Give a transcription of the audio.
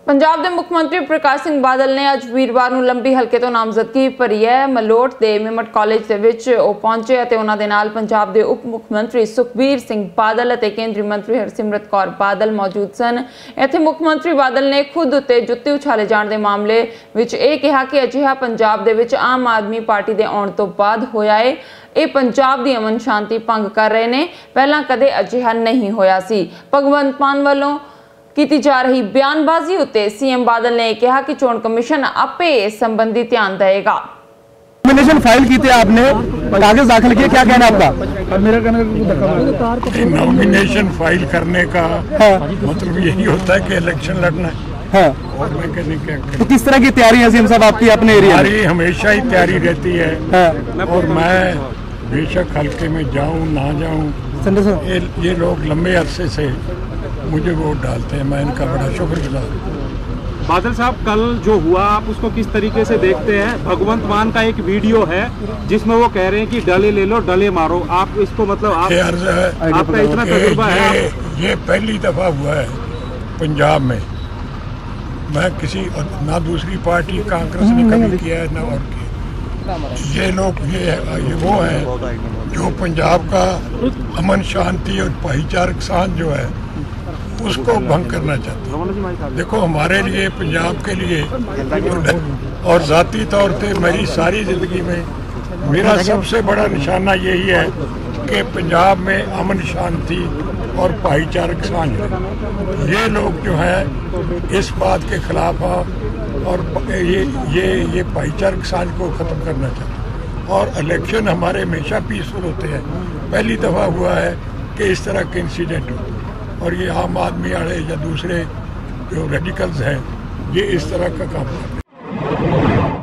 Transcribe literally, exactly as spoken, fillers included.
पंजाब के मुख्य मंत्री प्रकाश सिंह बादल ने अज वीरवार ਨੂੰ लंबी हल्के तो नामजदगी भरी है। मलोट के मिमट कॉलेज ਦੇ ਵਿੱਚ ਉਹ ਪਹੁੰਚੇ ਅਤੇ ਉਹਨਾਂ ਦੇ ਨਾਲ ਪੰਜਾਬ ਦੇ ਉਪ ਮੁੱਖ ਮੰਤਰੀ ਸੁਖਬੀਰ ਸਿੰਘ ਬਾਦਲ ਅਤੇ ਕੇਂਦਰੀ ਮੰਤਰੀ ਹਰਸਿਮਰਤ ਕੌਰ ਬਾਦਲ ਮੌਜੂਦ ਸਨ। ਇੱਥੇ ਮੁੱਖ ਮੰਤਰੀ ਬਾਦਲ ਨੇ ਖੁਦ ਉੱਤੇ ਜੁੱਤੀ ਉਛਾਲੇ ਜਾਣ ਦੇ ਮਾਮਲੇ ਵਿੱਚ ਇਹ ਕਿਹਾ ਕਿ ਅਜਿਹਾ ਪੰਜਾਬ ਦੇ ਵਿੱਚ ਆਮ ਆਦਮੀ ਪਾਰਟੀ ਦੇ ਆਉਣ ਤੋਂ ਬਾਅਦ ਹੋਇਆ ਹੈ। ਇਹ ਪੰਜਾਬ ਦੀ ਅਮਨ ਸ਼ਾਂਤੀ ਭੰਗ ਕਰ ਰਹੇ ਨੇ, ਪਹਿਲਾਂ ਕਦੇ ਅਜਿਹਾ ਨਹੀਂ ਹੋਇਆ ਸੀ। ਭਗਵੰਤ ਮਾਨ ਵੱਲੋਂ की जा रही बयानबाजी उत्ते सीएम बादल ने कहा कि चोण कमीशन आपे इस संबंधी ध्यान देगा। नॉमिनेशन फाइल की थी आपने, कागज दाखिल किए, क्या कहना आपका? मेरा कहना नॉमिनेशन फाइल करने का हाँ। मतलब यही होता है कि इलेक्शन लड़ना है हाँ। और मैं कहने क्या तो किस तरह की तैयारी है सीएम साहब आपकी अपने एरिया में? हमेशा ही तैयारी रहती है हाँ। और मैं बेशक हल्के में जाऊं ना जाऊं, ये, ये लोग लंबे अरसे से मुझे वोट डालते हैं, मैं इनका बड़ा शुक्रगुजार हूँ। बादल साहब, कल जो हुआ आप उसको किस तरीके से देखते हैं? भगवंत मान का एक वीडियो है जिसमें वो कह रहे हैं कि डले ले लो डले मारो, आप इसको मतलब आप है, आपका इतना तजुर्बा है ये, ये पहली दफा हुआ है पंजाब में। मैं किसी ना दूसरी पार्टी कांग्रेस ने कभी किया है ना और किया। ये लोग ये, ये वो है जो पंजाब का अमन शांति और भाईचारक साथ जो है उसको भंग करना चाहते हैं। देखो, हमारे लिए पंजाब के लिए और जाती तौर पे मेरी सारी जिंदगी में मेरा सबसे बड़ा निशाना यही है कि पंजाब में अमन शांति और भाईचारक साझ है। ये लोग जो हैं इस बात के खिलाफ हैं और ये ये ये भाईचारक साझ को ख़त्म करना चाहते हैं। और इलेक्शन हमारे हमेशा पीसफुल होते हैं, पहली दफ़ा हुआ है कि इस तरह के इंसिडेंट होते हैं। और ये आम आदमी वाले या दूसरे जो रेडिकल्स हैं ये इस तरह का काम करते हैं।